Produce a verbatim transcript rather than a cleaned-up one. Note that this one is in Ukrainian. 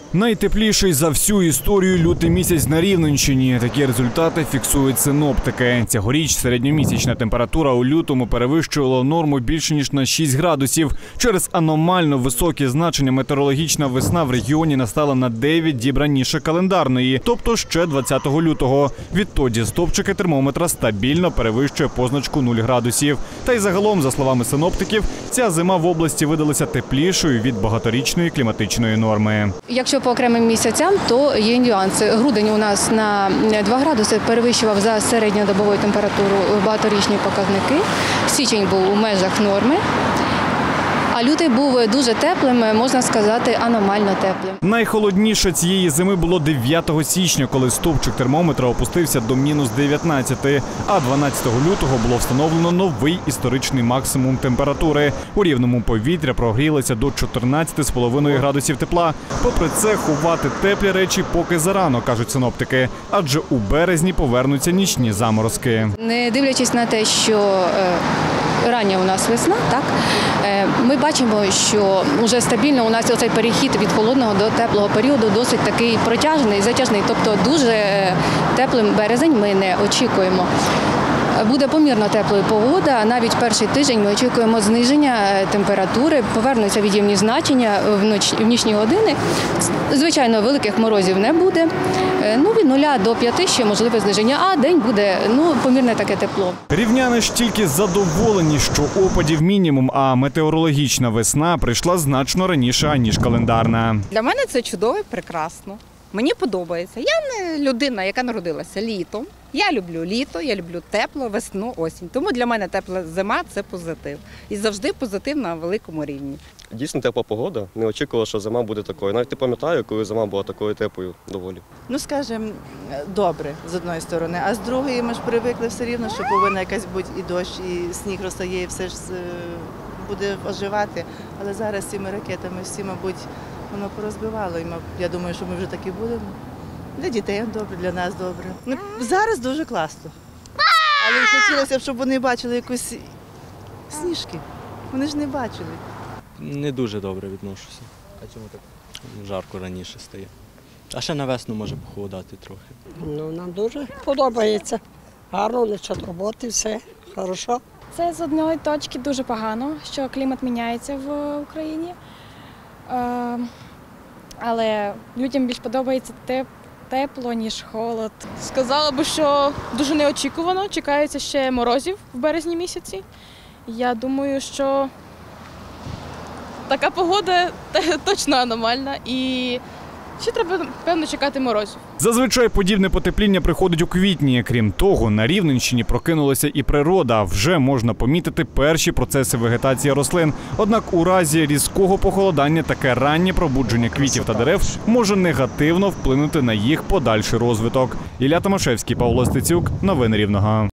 Найтепліший за всю історію лютий місяць на Рівненщині. Такі результати фіксують синоптики. Цьогоріч середньомісячна температура у лютому перевищувала норму більше ніж на шість градусів. Через аномально високі значення метеорологічна весна в регіоні настала на дев'ять діб раніше календарної, тобто ще двадцятого лютого. Відтоді стовпчики термометра стабільно перевищує позначку нуль градусів. Та й загалом, за словами синоптиків, ця зима в області видалася теплішою від багаторічної кліматичної норми. Якщо по окремим місяцям, то є нюанси. Грудень у нас на два градуси перевищував за середньодобовою температуру багаторічні показники. Січень був у межах норми. А лютий був дуже теплим, можна сказати, аномально теплим. Найхолодніше цієї зими було дев'ятого січня, коли стовпчик термометра опустився до мінус дев'ятнадцяти, а дванадцятого лютого було встановлено новий історичний максимум температури. У Рівному повітря прогрілося до чотирнадцяти з половиною градусів тепла. Попри це, ховати теплі речі поки зарано, кажуть синоптики, адже у березні повернуться нічні заморозки. Не дивлячись на те, що рання у нас весна, так, ми бачимо, що вже стабільно у нас оцей перехід від холодного до теплого періоду досить такий протяжний, затяжний. Тобто дуже теплим березень ми не очікуємо. Буде помірно теплою погода, навіть перший тиждень ми очікуємо зниження температури, повернуться від'ємні значення в нічні години. Звичайно, великих морозів не буде, ну, від нуля до п'яти ще можливе зниження, а день буде ну, помірне таке тепло. Рівняни ж тільки задоволені, що опадів мінімум, а метеорологічна весна прийшла значно раніше, аніж календарна. Для мене це чудово і прекрасно. Мені подобається. Я не людина, яка народилася літом. Я люблю літо, я люблю тепло, весну, осінь. Тому для мене тепла зима – це позитив. І завжди позитив на великому рівні. Дійсно тепла погода. Не очікувала, що зима буде такою. Навіть не пам'ятаю, коли зима була такою теплою доволі. Ну, скажімо, добре, з одної сторони. А з другої ми ж привикли все рівно, що повинна якась бути і дощ, і сніг розтає, і все ж буде оживати. Але зараз цими ракетами всі, мабуть, воно порозбивало. І я думаю, що ми вже так і будемо. Для дітей добре, для нас добре. Ну, зараз дуже класно. Але хотілося б, щоб вони бачили якусь сніжки. Вони ж не бачили. Не дуже добре відношуся. А чому так? Жарко раніше стає. А ще на весну може похолодати трохи. Ну, нам дуже подобається. Гарно, лише роботи, все хорошо. Це з одної точки дуже погано, що клімат міняється в Україні. Але людям більш подобається тепло, ніж холод. Сказала би, що дуже неочікувано. Чекається ще морозів в березні місяці. Я думаю, що така погода точно аномальна і ще треба, певно, чекати морозів. Зазвичай подібне потепління приходить у квітні. Крім того, на Рівненщині прокинулася і природа. Вже можна помітити перші процеси вегетації рослин. Однак у разі різкого похолодання таке раннє пробудження квітів та дерев може негативно вплинути на їх подальший розвиток. Ілля Томашевський, Павло Стецюк. Новини Рівного.